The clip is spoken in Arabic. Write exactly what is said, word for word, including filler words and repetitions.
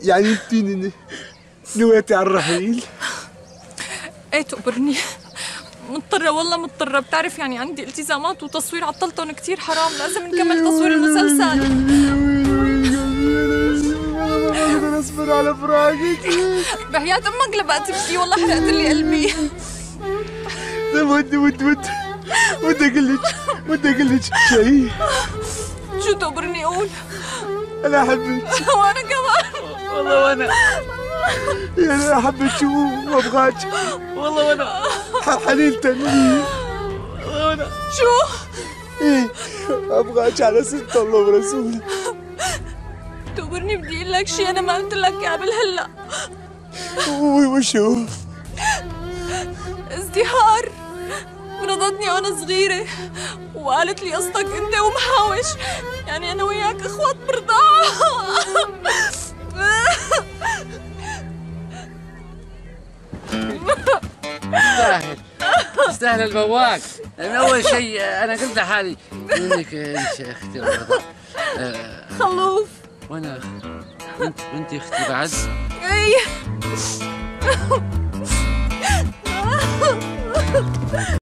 يعني انت نويتي على الرحيل؟ ايه تقبرني، مضطرة والله مضطرة، بتعرف يعني عندي التزامات وتصوير عطلتهم كتير، حرام لازم نكمل تصوير المسلسل. انا اصبر على فراقك. بحياة امك لبقى تبكي، والله حرقت لي قلبي. طيب ودي ودي ودي ودي اقول لك ودي اقول لك شيء. شو تقبرني قول؟ انا احبك. وانا كمان والله وانا يعني احبك وابغاك والله وانا حنين تنين. والله وانا شو؟ ايه ابغاك على ست الله ورسوله. تقبرني بدي اقول لك شيء انا ما قلت لك اياه قبل هلا. وشو؟ ازدهار رضتني وانا صغيرة وقالت لي قصتك انت ومحاوش، يعني انا وياك اخوات برضاعة. تستاهل تستاهل البواق. من اول شيء انا قلت لحالي انك انت اختي الرضا. خلوف. وانا وانت وانت اختي بعد. اي